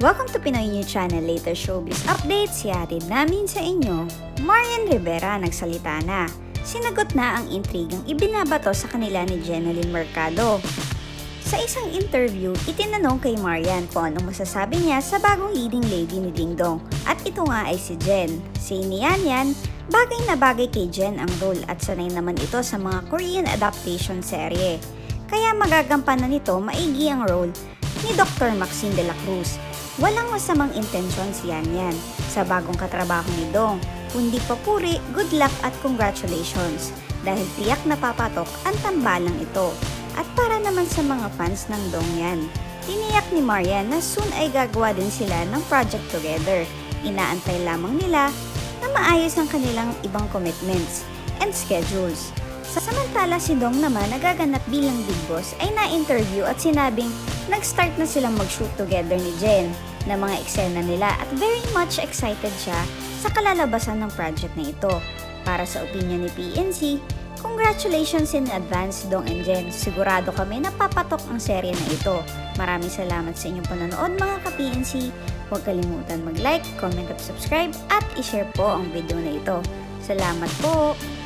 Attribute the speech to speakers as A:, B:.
A: Welcome to Pinoy New Channel Latest Showbiz Updates. Sihatid namin sa inyo. Marian Rivera nagsalita na. Sinagot na ang intrigang ibinabato sa kanila ni Jeneline Mercado. Sa isang interview, itinanong kay Marian kung anong masasabi niya sa bagong leading lady ni Ding Dong. At ito nga ay si Jen. Say ni Yan, bagay na bagay kay Jen ang role at sanay naman ito sa mga Korean adaptation serye. Kaya magagampanan nito maigi ang role ni Dr. Maxine de la Cruz. Walang masamang intensyon si Yan sa bagong katrabaho ni Dong, kundi papuri, good luck at congratulations dahil tiyak na papatok ang tambalang ito. At para naman sa mga fans ng Dong Yan, tiniyak ni Marian na soon ay gagawa din sila ng project together. Inaantay lamang nila na maayos ang kanilang ibang commitments and schedules. Samantala si Dong naman nagaganap bilang Big Boss ay na-interview at sinabing nag-start na silang mag-shoot together ni Jen na mga eksena nila at very much excited siya sa kalalabasan ng project na ito. Para sa opinion ni PNC, congratulations in advance Dong and Jen. Sigurado kami na papatok ang serye na ito. Maraming salamat sa inyong panonood mga ka-PNC. Huwag kalimutan mag-like, comment at subscribe at i-share po ang video na ito. Salamat po!